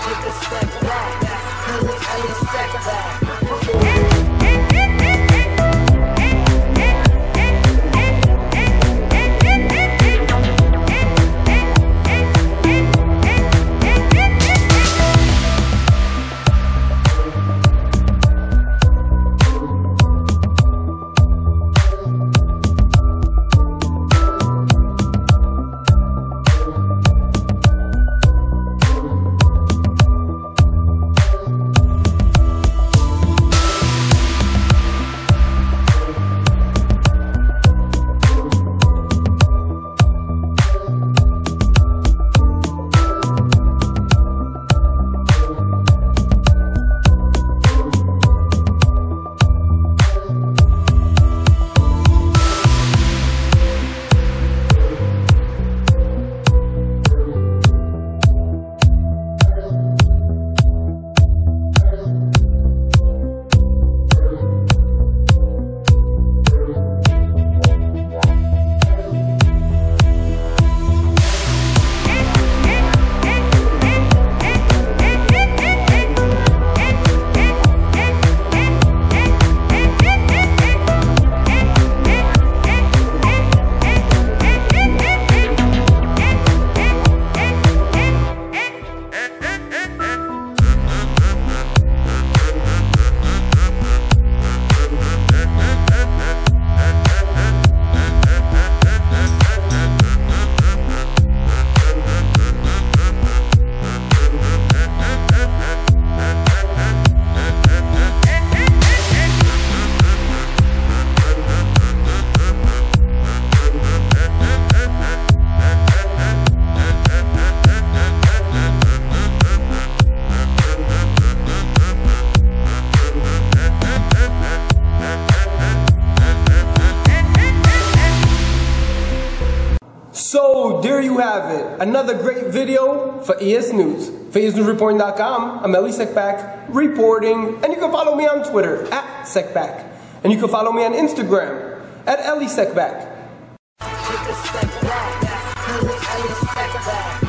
Take a step back, 'cause it's Ellie Seckback. So there you have it, another great video for ES News. For ESNewsReporting.com, I'm Ellie Seckback reporting, and you can follow me on Twitter @Seckback, and you can follow me on Instagram @Ellie Seckback. Take a step back, 'cause it's Ellie Seckback.